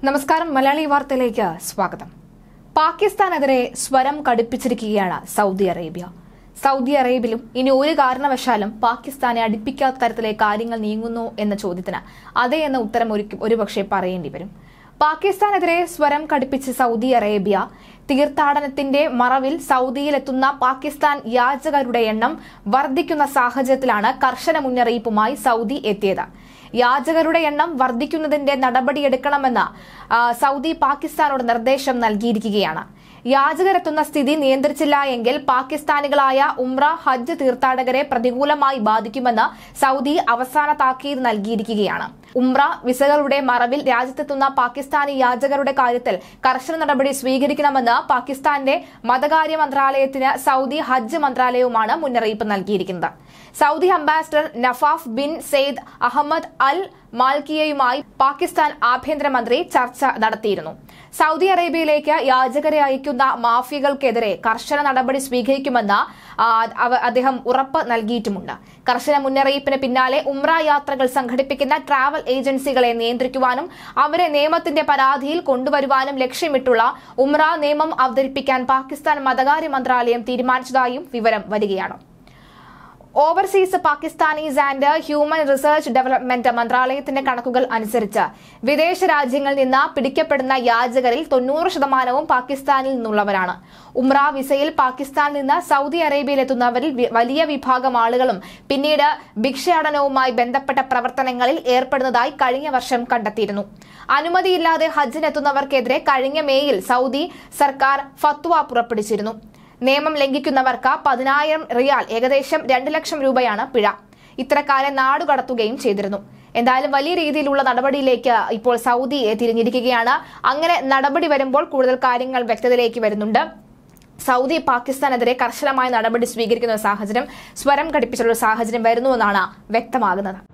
നമസ്കാരം. മലയാളി വാർത്തയിലേക്ക് സ്വാഗതം. പാകിസ്ഥാനെതിരെ സ്വരം കടുപ്പിച്ചിരിക്കുകയാണ് സൗദി അറേബ്യ. സൗദി അറേബ്യയിലും ഇനി ഒരു കാരണവശാലും പാകിസ്ഥാനെ അടുപ്പിക്കാത്ത തരത്തിലെ കാര്യങ്ങൾ നീങ്ങുന്നു എന്ന ചോദ്യത്തിന് അതെ എന്ന ഉത്തരം ഒരുപക്ഷെ പറയേണ്ടി വരും. പാകിസ്ഥാനെതിരെ സ്വരം കടുപ്പിച്ച് സൗദി അറേബ്യ തീർത്ഥാടനത്തിന്റെ മറവിൽ സൗദിയിലെത്തുന്ന പാകിസ്ഥാൻ യാചകരുടെ എണ്ണം വർദ്ധിക്കുന്ന സാഹചര്യത്തിലാണ് കർശന മുന്നറിയിപ്പുമായി സൗദി എത്തിയത്. യാചകരുടെ എണ്ണം വർദ്ധിക്കുന്നതിന്റെ നടപടിയെടുക്കണമെന്ന് സൗദി പാകിസ്ഥാനോട് നിർദ്ദേശം നൽകിയിരിക്കുകയാണ്. യാചകരെത്തുന്ന സ്ഥിതി നിയന്ത്രിച്ചില്ല എങ്കിൽ പാകിസ്ഥാനികളായ ഉംറ, ഹജ്ജ് തീർത്ഥാടകരെ പ്രതികൂലമായി ബാധിക്കുമെന്ന് സൗദി അവസാന താക്കീത് നൽകിയിരിക്കുകയാണ്. ഉംറ വിസകളുടെ മറവിൽ രാജ്യത്തെത്തുന്ന പാകിസ്ഥാനി യാചകരുടെ കാര്യത്തിൽ കർശന നടപടി സ്വീകരിക്കണമെന്ന് പാകിസ്ഥാന്റെ മതകാര്യ മന്ത്രാലയത്തിന് സൗദി ഹജ്ജ് മന്ത്രാലയവുമാണ് മുന്നറിയിപ്പ് നൽകിയിരിക്കുന്നത്. Saudi ambassador Nawaf bin Said Ahmed Al മാൽക്കിയയുമായി പാകിസ്ഥാൻ ആഭ്യന്തരമന്ത്രി ചർച്ച നടത്തിയിരുന്നു. സൗദി അറേബ്യയിലേക്ക് യാചകരെ അയക്കുന്ന മാഫിയകൾക്കെതിരെ കർശന നടപടി സ്വീകരിക്കുമെന്ന് അദ്ദേഹം ഉറപ്പ് നൽകിയിട്ടുമുണ്ട്. കർശന മുന്നറിയിപ്പിന് പിന്നാലെ ഉംറ യാത്രകൾ സംഘടിപ്പിക്കുന്ന ട്രാവൽ ഏജൻസികളെ നിയന്ത്രിക്കുവാനും അവരെ നിയമത്തിന്റെ പരാതിയിൽ കൊണ്ടുവരുവാനും ലക്ഷ്യമിട്ടുള്ള ഉംറ നിയമം അവതരിപ്പിക്കാൻ പാകിസ്ഥാൻ മതകാര്യ മന്ത്രാലയം തീരുമാനിച്ചതായും വിവരം വരികയാണ്. Overseas Pakistanis and human research development മന്ത്രാലയത്തിന്റെ കണക്കുകൾ അനുസരിച്ച് വിദേശ രാജ്യങ്ങളിൽ നിന്ന് പിടിക്കപ്പെടുന്ന യാചകരിൽ 90% പാകിസ്ഥാനിൽ നിന്നുള്ളവരാണ്. ഉംറ വിസയിൽ പാകിസ്ഥാനിൽ നിന്ന് സൗദി അറേബ്യയിലെത്തുന്നവരിൽ വലിയ വിഭാഗം ആളുകളും പിന്നീട് ഭിക്ഷാടനവുമായി ബന്ധപ്പെട്ട പ്രവർത്തനങ്ങളിൽ ഏർപ്പെടുന്നതായി കഴിഞ്ഞ വർഷം കണ്ടെത്തിയിരുന്നു. അനുമതിയില്ലാതെ ഹജ്ജിനെത്തുന്നവർക്കെതിരെ കഴിഞ്ഞ മേയിൽ സൗദി സർക്കാർ ഫത്വ പുറപ്പെടുവിച്ചിരുന്നു. നിയമം ലംഘിക്കുന്നവർക്ക് 10,000 റിയാൽ, ഏകദേശം 2 ലക്ഷം രൂപയാണ് പിഴ. ഇത്തരക്കാരെ നാടുകടത്തുകയും ചെയ്തിരുന്നു. എന്തായാലും വലിയ രീതിയിലുള്ള നടപടിയിലേക്ക് ഇപ്പോൾ സൗദി തിരിഞ്ഞിരിക്കുകയാണ്. അങ്ങനെ നടപടി വരുമ്പോൾ കൂടുതൽ കാര്യങ്ങൾ വ്യക്തതയിലേക്ക് വരുന്നുണ്ട്. സൗദി പാകിസ്ഥാനെതിരെ കർശനമായ നടപടി സ്വീകരിക്കുന്ന സാഹചര്യം, സ്വരം ഘടിപ്പിച്ചുള്ള സാഹചര്യം വരുന്നുവെന്നാണ് വ്യക്തമാകുന്നത്.